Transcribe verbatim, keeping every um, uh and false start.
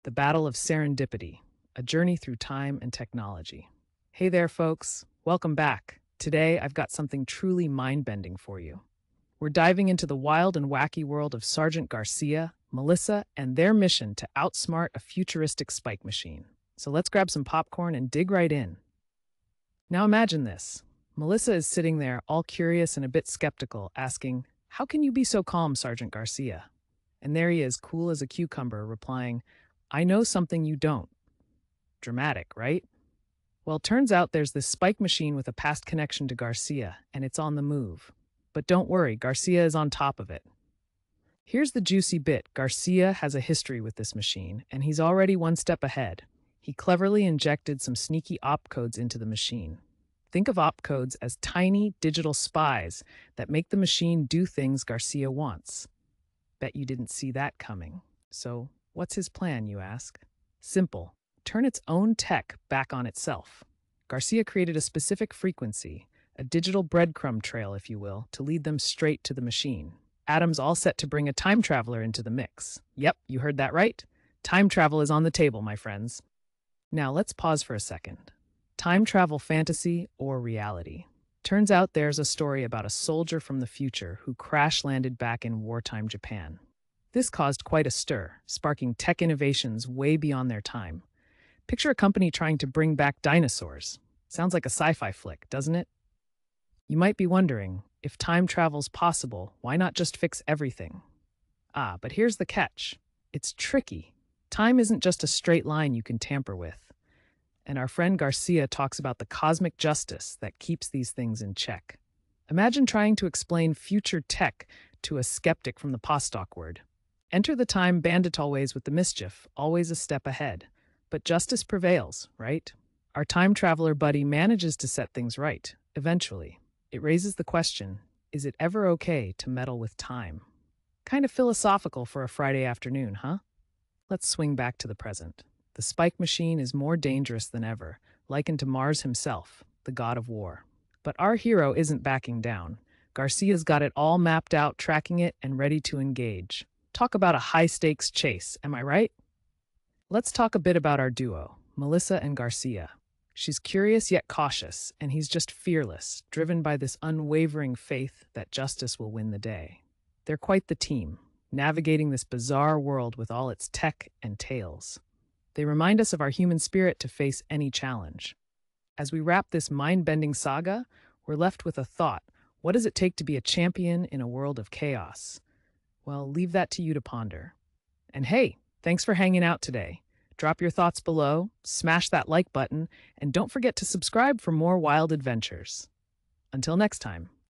The Battle of Serendipity, a journey through time and technology. Hey there, folks. Welcome back. Today, I've got something truly mind-bending for you. We're diving into the wild and wacky world of Sergeant Garcia, Melissa, and their mission to outsmart a futuristic spike machine. So let's grab some popcorn and dig right in. Now imagine this. Melissa is sitting there, all curious and a bit skeptical, asking, "How can you be so calm, Sergeant Garcia?" And there he is, cool as a cucumber, replying, "I know something you don't." Dramatic, right? Well, turns out there's this spike machine with a past connection to Garcia, and it's on the move. But don't worry, Garcia is on top of it. Here's the juicy bit. Garcia has a history with this machine, and he's already one step ahead. He cleverly injected some sneaky opcodes into the machine. Think of opcodes as tiny digital spies that make the machine do things Garcia wants. Bet you didn't see that coming. So, what's his plan, you ask? Simple. Turn its own tech back on itself. Garcia created a specific frequency, a digital breadcrumb trail, if you will, to lead them straight to the machine. Adam's all set to bring a time traveler into the mix. Yep, you heard that right. Time travel is on the table, my friends. Now, let's pause for a second. Time travel fantasy or reality? Turns out there's a story about a soldier from the future who crash-landed back in wartime Japan. This caused quite a stir, sparking tech innovations way beyond their time. Picture a company trying to bring back dinosaurs. Sounds like a sci-fi flick, doesn't it? You might be wondering, if time travel's possible, why not just fix everything? Ah, but here's the catch. It's tricky. Time isn't just a straight line you can tamper with. And our friend Garcia talks about the cosmic justice that keeps these things in check. Imagine trying to explain future tech to a skeptic from the Postdoc word. Enter the time bandit always with the mischief, always a step ahead. But justice prevails, right? Our time traveler buddy manages to set things right, eventually. It raises the question, is it ever okay to meddle with time? Kind of philosophical for a Friday afternoon, huh? Let's swing back to the present. The spike machine is more dangerous than ever, likened to Mars himself, the god of war. But our hero isn't backing down. Garcia's got it all mapped out, tracking it, and ready to engage. Talk about a high-stakes chase, am I right? Let's talk a bit about our duo, Melissa and Garcia. She's curious yet cautious, and he's just fearless, driven by this unwavering faith that justice will win the day. They're quite the team, navigating this bizarre world with all its tech and tales. They remind us of our human spirit to face any challenge. As we wrap this mind-bending saga, we're left with a thought. What does it take to be a champion in a world of chaos? Well, leave that to you to ponder. And hey, thanks for hanging out today. Drop your thoughts below, smash that like button, and don't forget to subscribe for more wild adventures. Until next time.